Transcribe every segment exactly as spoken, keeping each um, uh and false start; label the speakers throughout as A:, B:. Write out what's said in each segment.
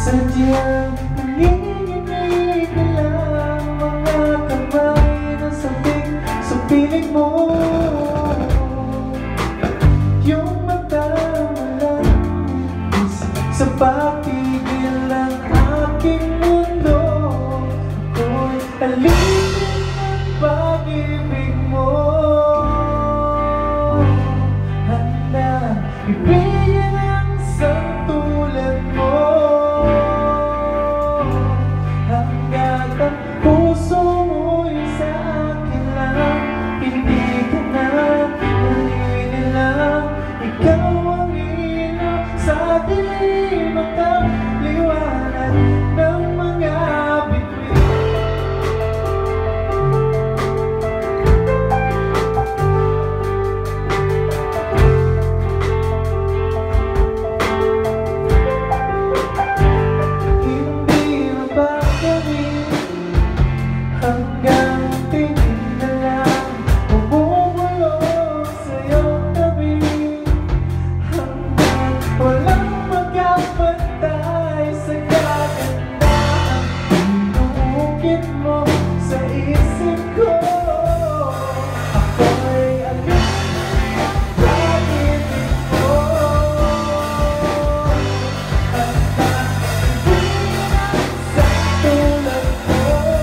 A: Sadyang nanginginig na lang mga kamay na sabik sa piling mo. Yung mata mo lang sa patigil ng aking mundo. Ako'y alipin ng pag-ibig mo. Handa ibigin ang isang tulad mo. Hanggat ang puso mo'y sa akin lang, hindi ka na naninilang. Ikaw ang ilaw sa dilim at ang liwanag ng mga bituin. Hanggang tingin na lang bumubulong sa iyong tabi. Hanggang walang magkapantay sa kagandahan inuukit mo sa isip ko. Ako'y agad pag-ibig mo. Hanggang ibigin sa tulad mo.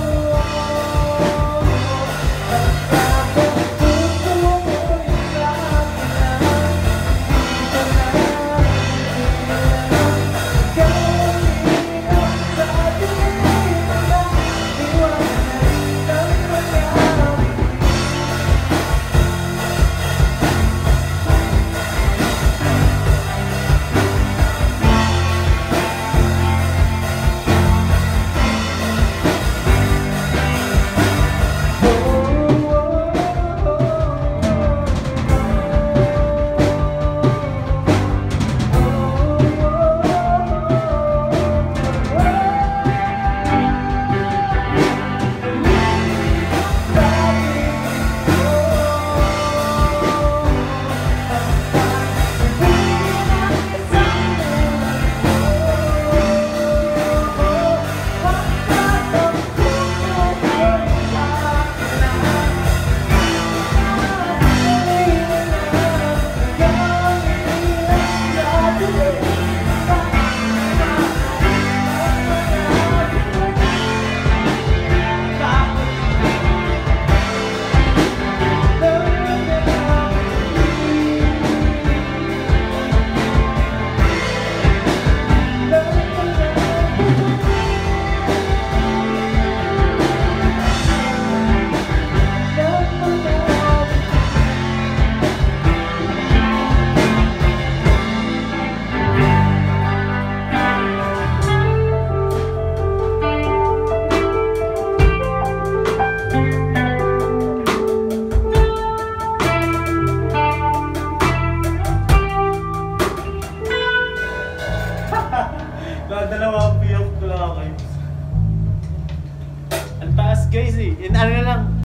B: Dalawang piyok ko lang ako. Ang taas guys eh. Ano na lang.